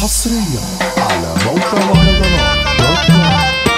حصريا على موقع مهرجانات.com.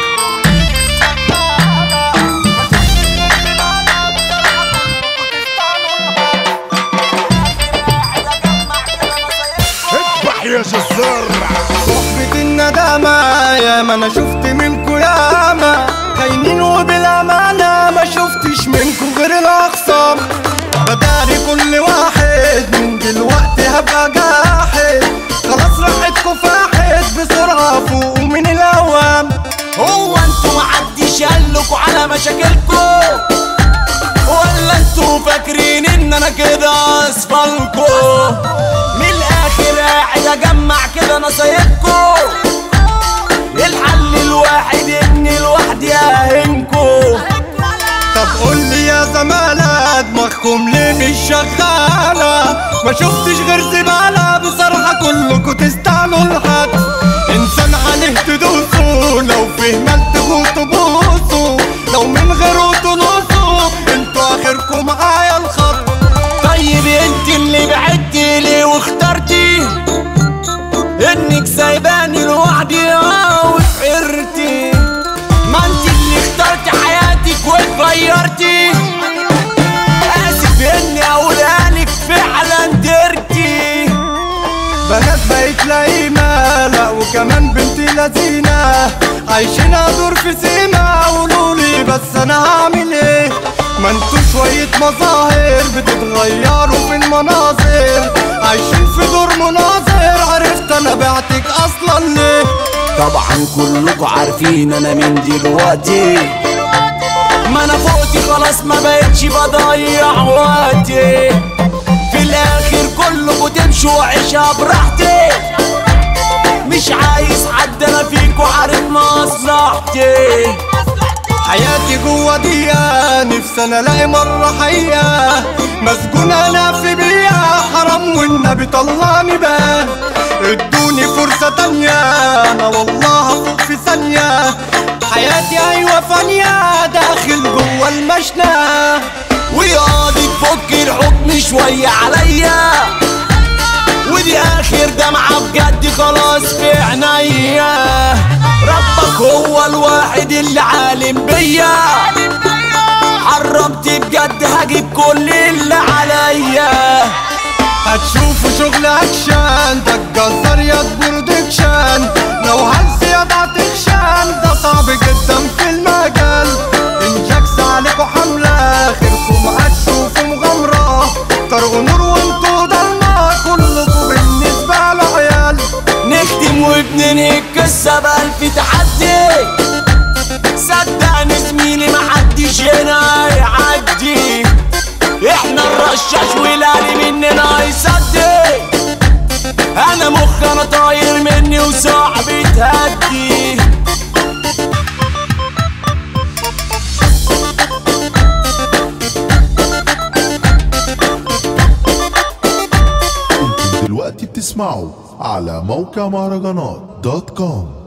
اذبح يا جزار. صحبة الندامة يا ما انا شفت منكو ياما خاينين وبالامانة ما شفتش منكو غير الاخصام. بداري كل واحد من دلوقتي هبقى جاحد، خلاص راحتكو فاحت بسرعة فوق من الاوام. هو انتوا محدش قالكوا على مشاكلكوا، ولا انتوا فاكرين ان انا كده اصفالكوا؟ من الاخر قاعد اجمع كده نصايبكوا، الحل الواحد اني لوحدي اهنكوا. طب قولي يا زمالة دماغكم ليه مش شغالة؟ ما شفتش غير زبالة بصراحة كلكوا تستاهلوا الحد. انسان عليه تدوسوا، لو فيه مال تغوطوا بوسوا، لو من غيره تنوصوا انتوا اخركوا معايا الخط. طيب انت اللي بعدتي ليه واخترتي انك سايباني لوحدي وفقرتي؟ ما انت اللي اخترتي حياتك واتغيرتي. اسف اني اقولهالك فعلا درتي. بنات بقت لايمة لا وكمان بنتي لذينة، عايشين ادور في سيما. قولولي بس انا هعمل ايه؟ ما انتوا شوية مظاهر بتتغيروا في المناظر، عايشين في دور مناظر. عرفت انا بعتك اصلا ليه؟ طبعا كلكوا عارفين انا من دلوقتي، ما انا فوقتي خلاص ما بقتش بضيع وقتي. في الاخر كلكوا تمشوا وعيشها براحتي، مش عايز حد انا فيكوا عارف مصلحتي. حياتي جوا دقيقة نفسي انا الاقي مرة حقيقة، مسجون انا في بيئة حرام والنبي طلعني بقى. ادوني فرصة تانية انا والله هفوق في ثانية، حياتي ايوه فانية داخل جوا المشنى. ويقعد تفك الحكم شوية عليا، ودي اخر دمعة بجد خلاص في عينيا. ربك هو الواحد اللي عالم بيا، حرمت بجد هجيب كل اللي عليا. هتشوفوا شغل اكشن ده الجزار يا برودكشن، لو هلس يا تكشن ده صعب جدا في المجال. انجاكس عليكوا حملة خيركم هتشوفوا مغامرة، طرق نور وانتوا ضلمة كلكوا بالنسبة لعيال. نختم وبننهي القصة بألف تحدي، صدقني زميلي محدش هنا هيعدي. احنا الرشاش والالي مننا هيصدق، انا مخ انا طاير مني وصاحبي تهدي. انتم دلوقتي بتسمعوا على موقع مهرجانات.com.